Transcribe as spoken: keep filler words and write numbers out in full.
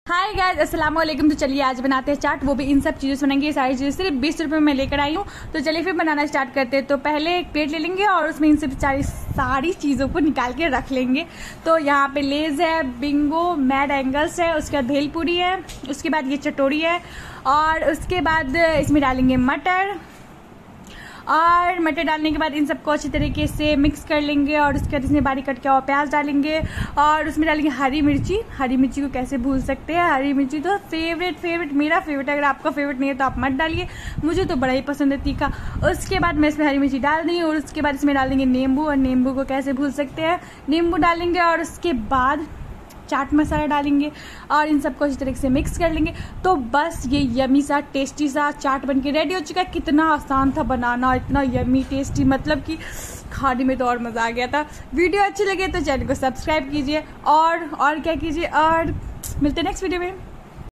Hi guys, अस्सलाम वालेकुम। तो चलिए आज बनाते हैं चाट, वो भी इन सब चीज़ों से बनाएंगे। ये सारी चीज़ें सिर्फ बीस रुपये में लेकर आई हूँ। तो चलिए फिर बनाना स्टार्ट करते हैं। तो पहले एक प्लेट ले लेंगे और उसमें इन सब सारी सारी चीज़ों को निकाल के रख लेंगे। तो यहाँ पे लेज़ है, बिंगो, मैड एंगल्स है, उसके बाद भेलपूरी है, उसके बाद ये चटोरी है और उसके बाद इसमें डालेंगे मटर। और मटर डालने के बाद इन सबको अच्छी तरीके से मिक्स कर लेंगे और उसके बाद इसमें बारीक कट के और प्याज डालेंगे और उसमें डालेंगे हरी मिर्ची। हरी मिर्ची को कैसे भूल सकते हैं, हरी मिर्ची तो फेवरेट फेवरेट मेरा फेवरेट। अगर आपका फेवरेट नहीं है तो आप मत डालिए, मुझे तो बड़ा ही पसंद है तीखा। उसके बाद मैं इसमें हरी मिर्ची डाल दी और उसके बाद इसमें डाल देंगे नींबू, और नींबू को कैसे भूल सकते हैं, नींबू डालेंगे और उसके बाद चाट मसाला डालेंगे और इन सबको अच्छी तरीके से मिक्स कर लेंगे। तो बस ये यमी सा टेस्टी सा चाट बनके रेडी हो चुका है। कितना आसान था बनाना, इतना यमी टेस्टी, मतलब कि खाने में तो और मज़ा आ गया था। वीडियो अच्छी लगे तो चैनल को सब्सक्राइब कीजिए और और क्या कीजिए, और मिलते हैं नेक्स्ट वीडियो में।